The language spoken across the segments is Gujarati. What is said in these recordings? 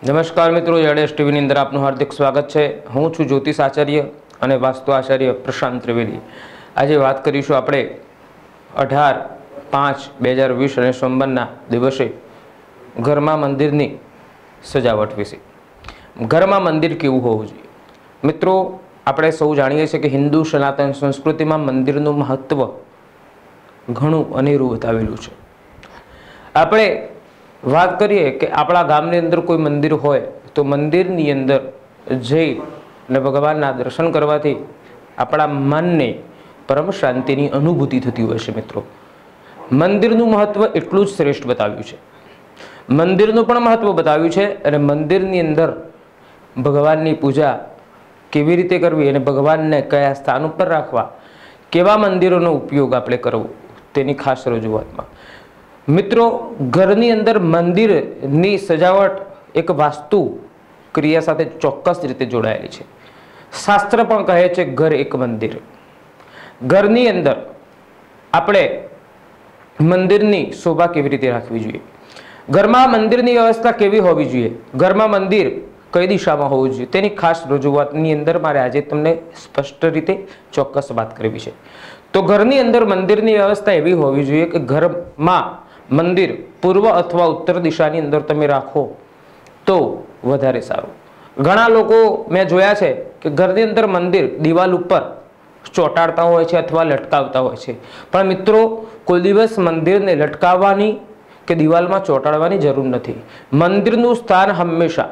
નમસ્કાર મિત્રો, એડેસ ટીવીની અંદર આપનું હાર્દિક સ્વાગત છે। હું છું જ્યોતિષ આચાર્ય અને વાસ્તુ આચાર્ય પ્રશાંત ત્રિવેદી। આજે વાત કરીશું આપણે 18/5/2020 અને સોમવારના દિવસે ઘરમાં મંદિરની સજાવટ વિશે। ઘરમાં મંદિર કેવું હોવું જોઈએ? મિત્રો, આપણે સૌ જાણીએ છીએ કે હિન્દુ સનાતન સંસ્કૃતિમાં મંદિરનું મહત્વ ઘણું અનેરું બતાવેલું છે। આપણે વાત કરીએ કે આપણા ગામની અંદર કોઈ મંદિર હોય તો મંદિરની અંદર જઈ અને ભગવાનના દર્શન કરવાથી આપણા મનને પરમ શાંતિની અનુભૂતિ થતી હોય છે। મિત્રો, મંદિરનું મહત્વ એટલું જ શ્રેષ્ઠ બતાવ્યું છે। મંદિરનું પણ મહત્વ બતાવ્યું છે અને મંદિરની અંદર ભગવાનની પૂજા કેવી રીતે કરવી અને ભગવાનને કયા સ્થાન ઉપર રાખવા, કેવા મંદિરોનો ઉપયોગ આપણે કરવો તેની ખાસ રજૂઆતમાં મિત્રો, ઘરની અંદર મંદિરની સજાવટ એક વાસ્તુ ક્રિયા સાથે ચોક્કસ રીતે જોડાયેલી છે। શાસ્ત્ર પણ કહે છે ઘર એક મંદિર। ઘરની અંદર આપણે મંદિરની શોભા કેવી રીતે રાખવી જોઈએ, ઘરમાં મંદિરની વ્યવસ્થા કેવી હોવી જોઈએ, ઘરમાં મંદિર કઈ દિશામાં હોવું જોઈએ તેની ખાસ રજૂઆતની અંદર મારે આજે તમને સ્પષ્ટ રીતે ચોક્કસ વાત કરવી છે। તો ઘરની અંદર મંદિરની વ્યવસ્થા એવી હોવી જોઈએ કે ઘરમાં મંદિર પૂર્વ અથવા ઉત્તર દિશાની અંદર તમે રાખો તો વધારે સારું। ઘણા લોકો મેં જોયા છે કે ઘરની અંદર મંદિર દિવાલ ઉપર ચોંટાડતા હોય છે અથવા લટકાવતા હોય છે, પણ મિત્રો કોઈ દિવસ મંદિરને લટકાવવાની કે દિવાલમાં ચોંટાડવાની જરૂર નથી। મંદિરનું સ્થાન હંમેશા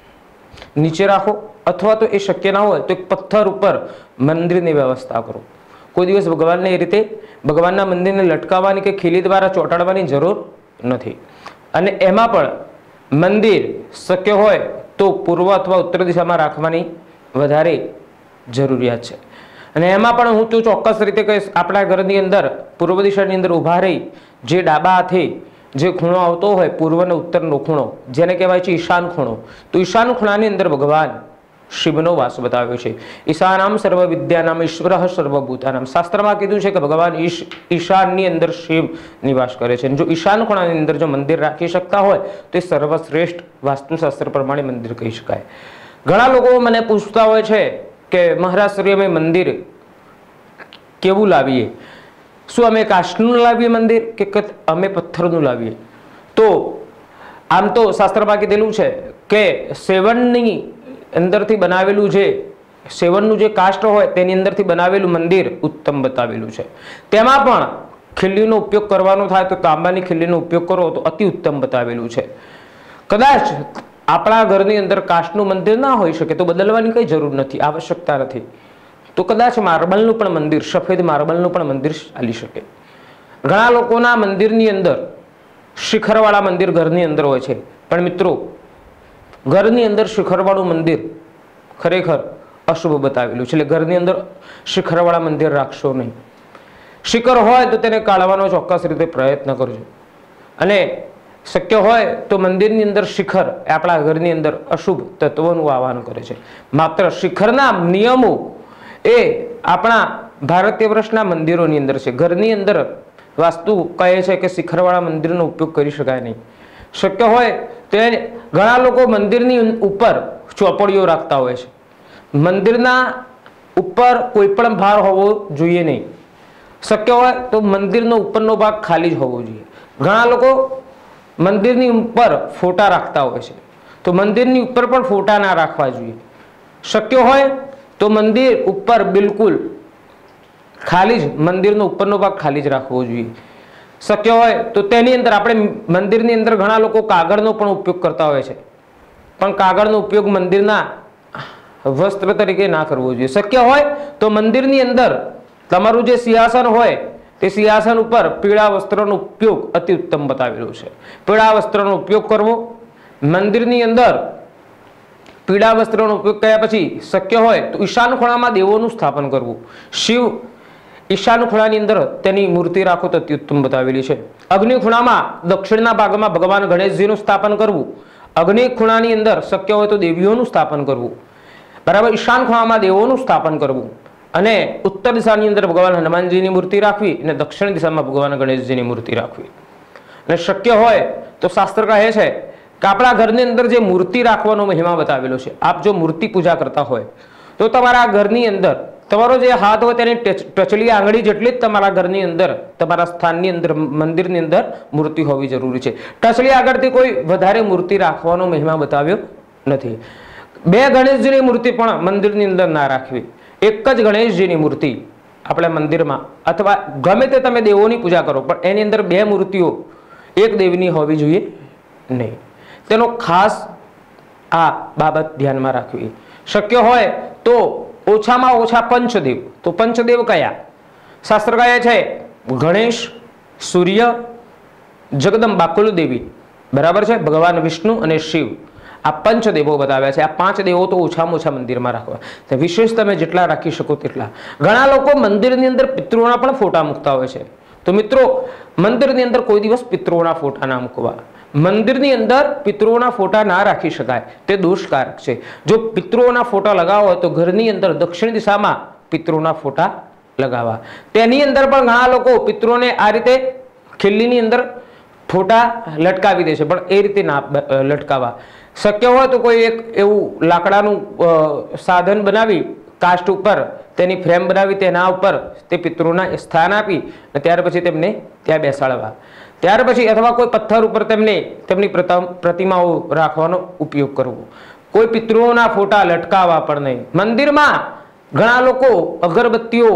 નીચે રાખો અથવા તો એ શક્ય ના હોય તો એક પથ્થર ઉપર મંદિરની વ્યવસ્થા કરો। કોઈ દિવસ ભગવાનને એ રીતે ભગવાનના મંદિરને લટકાવવાની કે ખીલી દ્વારા ચોંટાડવાની જરૂર નથી। અને એમાં પણ મંદિર શક્ય હોય તો પૂર્વ અથવા ઉત્તર દિશામાં રાખવાની વધારે જરૂરિયાત છે। અને એમાં પણ હું તો ચોક્કસ રીતે કહીશ, આપણા ઘરની અંદર પૂર્વ દિશાની અંદર ઊભા રહી જે ડાબા હાથે જે ખૂણો આવતો હોય પૂર્વ અને ઉત્તરનો ખૂણો, જેને કહેવાય છે ઈશાન ખૂણો, તો ઈશાન ખૂણાની અંદર ભગવાન શિવનો વાસ બતાવ્યો છે। ઈશાનામ સર્વ વિદ્યાનામ ઈશ્વરઃ સર્વભૂતાનામ। શાસ્ત્રમાં કીધું છે કે ભગવાન ઈશાનની અંદર શિવ નિવાસ કરે છે। જો ઈશાન ખૂણાની અંદર જો મંદિર રાખી શકતા હોય તો એ સર્વશ્રેષ્ઠ વાસ્તુશાસ્ત્ર પ્રમાણે મંદિર કહી શકાય। ઘણા લોકો મને પૂછતા હોય છે કે મહારાજ અમે મંદિર કેવું લાવીએ, શું અમે કાષ્ઠનું લાવીએ મંદિર કે અમે પથ્થરનું લાવીએ? તો આમ તો શાસ્ત્રમાં કીધેલું છે કે સેવનની અંદરથી બનાવેલું જે સેવનનું જે કાષ્ઠ હોય તેની અંદરથી બનાવેલું મંદિર ઉત્તમ બતાવેલું છે। તેમાં પણ ખીલ્લીનો ઉપયોગ કરવાનો થાય તો તાંબાની ખીલ્લીનો ઉપયોગ કરો તો અતિ ઉત્તમ બતાવેલું છે। કદાચ આપણા ઘરની અંદર કાષ્ઠનું મંદિર ના હોઈ શકે તો બદલવાની કઈ જરૂર નથી, આવશ્યકતા નથી। તો કદાચ માર્બલનું પણ મંદિર, સફેદ માર્બલનું પણ મંદિર ચાલી શકે। ઘણા લોકોના મંદિરની અંદર શિખરવાળા મંદિર ઘરની અંદર હોય છે, પણ મિત્રો ઘરની અંદર શિખરવાળું મંદિર ખરેખર અશુભ બતાવેલું છે। એટલે ઘરની અંદર શિખરવાળા મંદિર રાખશો નહીં। શિખર હોય તો તેને કાઢવાનો ચોક્કસ રીતે પ્રયત્ન કરજો અને શક્ય હોય તો મંદિરની અંદર શિખર આપણા ઘરની અંદર અશુભ તત્વોનું આહવાન કરે છે। માત્ર શિખરના નિયમો એ આપણા ભારતીય વર્ષના મંદિરોની અંદર છે। ઘરની અંદર વાસ્તુ કહે છે કે શિખરવાળા મંદિરનો ઉપયોગ કરી શકાય નહીં। શક્ય હોય તો ઘણા લોકો મંદિરની ઉપર ચોપડીઓ રાખતા હોય છે। મંદિરના ઉપર કોઈ પણ ભાર હોવો જોઈએ નહીં। શક્ય હોય તો મંદિરનો ઉપરનો ભાગ ખાલી જ હોવો જોઈએ। ઘણા લોકો મંદિરની ઉપર ફોટા રાખતા હોય છે, તો મંદિરની ઉપર પણ ફોટા ના રાખવા જોઈએ। શક્ય હોય તો મંદિર ઉપર બિલકુલ ખાલી જ મંદિરનો ઉપરનો ભાગ ખાલી જ રાખવો જોઈએ। શક્ય હોય તો તેની અંદર આપણે મંદિરની અંદર ઘણા લોકો કાગળનો પણ ઉપયોગ કરતા હોય છે, પણ કાગળનો ઉપયોગ મંદિરના વસ્ત્ર તરીકે ના કરવો જોઈએ। શક્ય હોય તો મંદિરની અંદર તમારું જે સિંહાસન હોય તે સિંહાસન ઉપર પીળા વસ્ત્રનો ઉપયોગ અતિ ઉત્તમ બતાવેલો છે। પીળા વસ્ત્રનો ઉપયોગ કરવો મંદિરની અંદર। પીળા વસ્ત્રનો ઉપયોગ કર્યા પછી શક્ય હોય તો ઈશાન ખૂણામાં દેવોનું સ્થાપન કરવું। શિવ ઈશાન ખૂણાની અંદર તેની મૂર્તિ રાખો તો અત્યુત્તમ બતાવેલી છે। અગ્નિ ખૂણામાં દક્ષિણના ભાગમાં ભગવાન ગણેશજીનું સ્થાપન કરવું। અગ્નિ ખૂણાની અંદર શક્ય હોય તો દેવીઓનું સ્થાપન કરવું, બરાબર। ઈશાન ખૂણામાં દેવોનું સ્થાપન કરવું અને ઉત્તર દિશાની અંદર ભગવાન હનુમાનજીની મૂર્તિ રાખવી અને દક્ષિણ દિશામાં ભગવાન ગણેશજીની મૂર્તિ રાખવી। અને શક્ય હોય તો શાસ્ત્ર કહે છે કે આપણા ઘરની અંદર જે મૂર્તિ રાખવાનો મહિમા બતાવેલો છે, આપ જો મૂર્તિ પૂજા કરતા હોય તો તમારા ઘરની અંદર તમારો જે હાથ હોય તેની ટચલી આંગળી જેટલી જ તમારા ઘરની અંદર, તમારા સ્થાનની અંદર, મંદિરની અંદર મૂર્તિ હોવી જરૂરી છે. ટચલી આગળથી કોઈ વધારે મૂર્તિ રાખવાનો મહિમા બતાવ્યો નથી. બે ગણેશજીની મૂર્તિ પણ મંદિરની અંદર ના રાખવી. એક જ ગણેશજીની મૂર્તિ આપણે મંદિરમાં અથવા ગમે તે તમે દેવોની પૂજા કરો પણ એની અંદર બે મૂર્તિઓ એક દેવની હોવી જોઈએ નહીં. તેનો ખાસ આ બાબત ધ્યાનમાં રાખવી. શક્ય હોય તો ઓછામાં ઓછા પંચદેવ. તો પંચદેવ કયા? શાસ્ત્ર કહે છે ગણેશ, સૂર્ય, જગદંબા કુલદેવી, બરાબર છે, ભગવાન વિષ્ણુ અને શિવ. આ પંચદેવો બતાવ્યા છે. આ પાંચ દેવો તો ઓછામાં ઓછા મંદિરમાં રાખવા. વિશેષ તમે જેટલા રાખી શકો તેટલા. ઘણા લોકો મંદિરની અંદર પિતૃઓના પણ ફોટા મૂકતા હોય છે. તો મિત્રો, મંદિરની અંદર કોઈ દિવસ પિતૃઓના ફોટા ના મૂકવા. મંદિરની અંદર પિતૃઓના ફોટા ના રાખી શકાય, તે દોષકારક છે. જો પિતૃઓના ફોટા લગાવો હોય તો ઘરની અંદર દક્ષિણ દિશામાં પિતૃઓના ફોટા લગાવવા. તેની અંદર પણ ઘણા લોકો પિતૃઓને આ રીતે ખીલ્લીની અંદર ફોટા લટકાવી દે છે, પણ એ રીતે ના લટકાવવા. શક્ય હોય તો કોઈ એક એવું લાકડાનું સાધન બનાવી કાસ્ટ ઉપર તેની ફ્રેમ બનાવી તેના ઉપર તે પિતૃઓના સ્થાન આપી અને ત્યાર પછી તેમને ત્યાં બેસાડવા. ત્યાર પછી અથવા કોઈ પથ્થર ઉપર તેમની પ્રતિમાઓ રાખવાનો ઉપયોગ કરવો. કોઈ પિતૃઓના ફોટા લટકાવવા પણ નહીં. મંદિરમાં ઘણા લોકો અગરબત્તીઓ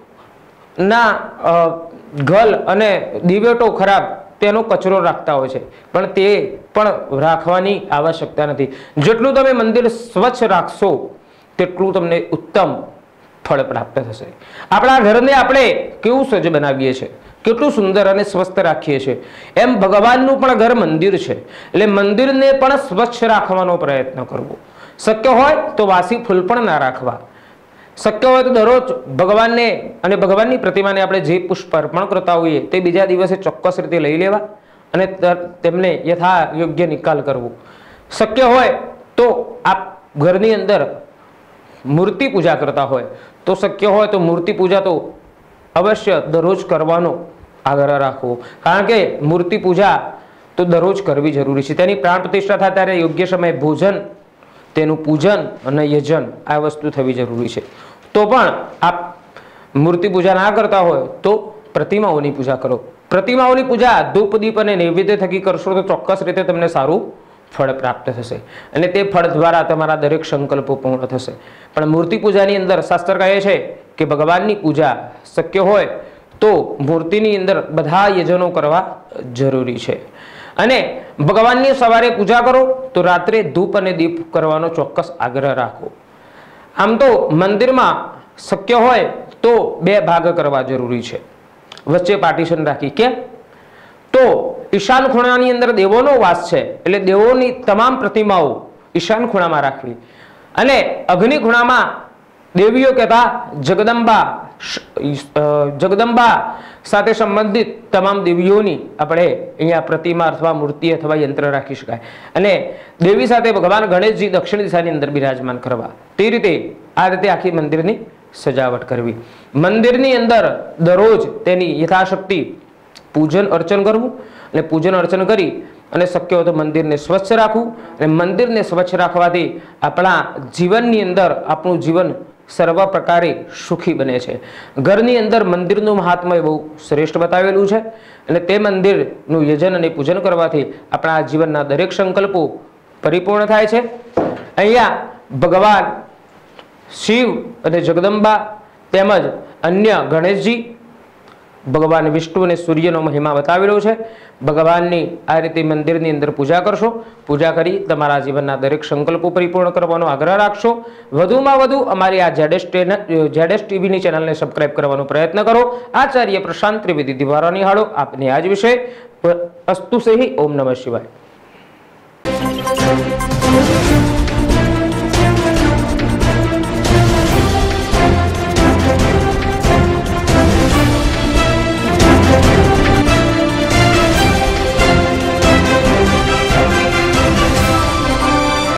ના ગલ અને દિવેટો ખરાબ તેનો કચરો રાખતા હોય છે, પણ તે પણ રાખવાની આવશ્યકતા નથી. જેટલું તમે મંદિર સ્વચ્છ રાખશો તેટલું તમને ઉત્તમ ફળ પ્રાપ્ત થશે. આપણા ઘરને આપણે કેવું સજ્જ બનાવીએ છીએ, કેટલું સુંદર અને સ્વસ્થ રાખીએ છીએ, એમ ભગવાનનું પણ ઘર મંદિર છે. એટલે મંદિરને પણ સ્વચ્છ રાખવાનો પ્રયત્ન કરવો. શક્ય હોય તો વાસી ફૂલ પણ ના રાખવા. શક્ય હોય તો દરરોજ ભગવાનને અને ભગવાનની પ્રતિમાને આપણે જે પુષ્પ અર્પણ કરતા હોઈએ તે બીજા દિવસે ચોક્કસ રીતે લઈ લેવા અને તેમને યથા યોગ્ય નિકાલ કરવો. શક્ય હોય તો આપ ઘરની અંદર મૂર્તિ પૂજા કરતા હોય તો શક્ય હોય તો મૂર્તિ પૂજા તો અવશ્ય દરરોજ કરવાનો આગ્રહ રાખવો. કારણ કે મૂર્તિ પૂજા તો દરરોજ કરવી જરૂરી છે. તેની પ્રાણ પ્રતિષ્ઠા થાય ત્યારે યોગ્ય સમયે ભોજન, તેનું પૂજન અને યજન આ વસ્તુ થવી જરૂરી છે. તો પણ આપ મૂર્તિ પૂજા ના કરતા હોય તો પ્રતિમાઓની પૂજા કરો. પ્રતિમાઓની પૂજા ધૂપ, દીપ અને નૈવેદ્ય થકી કરશો તો ચોક્કસ રીતે તમને સારું ફળ પ્રાપ્ત થશે અને તે ફળ દ્વારા તમારા દરેક સંકલ્પો પૂર્ણ થશે. પણ મૂર્તિ પૂજાની અંદર શાસ્ત્ર કહે છે કે ભગવાનની પૂજા શક્ય હોય તો મૂર્તિની અંદર બધા યજનો કરવા જરૂરી છે. અને ભગવાનની સવારે પૂજા કરો તો રાત્રે ધૂપ અને દીપ કરવાનો ચોક્કસ આગ્રહ રાખો. આમ તો મંદિરમાં શક્ય હોય તો બે ભાગ કરવા જરૂરી છે, વચ્ચે પાર્ટીશન રાખી. કેમ? તો ઈશાન ખૂણાની અંદર દેવોનો વાસ છે એટલે દેવોની તમામ પ્રતિમાઓ ઈશાન ખૂણામાં રાખવી અને અગ્નિ ખૂણામાં દેવીઓ કહેતા જગદંબા સાથે સંબંધિત તમામ દેવીઓની આપણે અહીંયા પ્રતિમા અથવા મૂર્તિ અથવા યંત્ર રાખી શકાય. અને દેવી સાથે ભગવાન ગણેશજી દક્ષિણ દિશાની અંદર બિરાજમાન કરવા. તે રીતે આ રીતે આખી મંદિરની સજાવટ કરવી. મંદિરની અંદર દરરોજ તેની યથાશક્તિ પૂજન અર્ચન કરવું અને પૂજન અર્ચન કરી અને શક્ય હોય તો મંદિરને સ્વચ્છ રાખવું. અને મંદિરને સ્વચ્છ રાખવાથી આપણા જીવનની અંદર આપણું જીવન સર્વ પ્રકારે સુખી બને છે. ઘરની અંદર મંદિરનું મહાત્મ્ય બહુ શ્રેષ્ઠ બતાવેલું છે અને તે મંદિરનું યજન અને પૂજન કરવાથી આપણા જીવનના દરેક સંકલ્પો પરિપૂર્ણ થાય છે. અહીંયા ભગવાન શિવ અને જગદંબા તેમજ અન્ય ગણેશજી, ભગવાન વિષ્ણુ અને સૂર્યનો મહિમા બતાવેલો છે. ભગવાનની આ રીતે મંદિરની અંદર પૂજા કરશો. પૂજા કરી તમારા જીવનના દરેક સંકલ્પો પરિપૂર્ણ કરવાનો આગ્રહ રાખશો. વધુમાં વધુ અમારી આ જેડેશ ટીવીની ચેનલને સબસ્ક્રાઇબ કરવાનો પ્રયત્ન કરો. આચાર્ય પ્રશાંત ત્રિવેદી દ્વારા નિહાળો. આપને આજ વિષય અસ્તુ સેહી. ઓમ નમઃ શિવાય.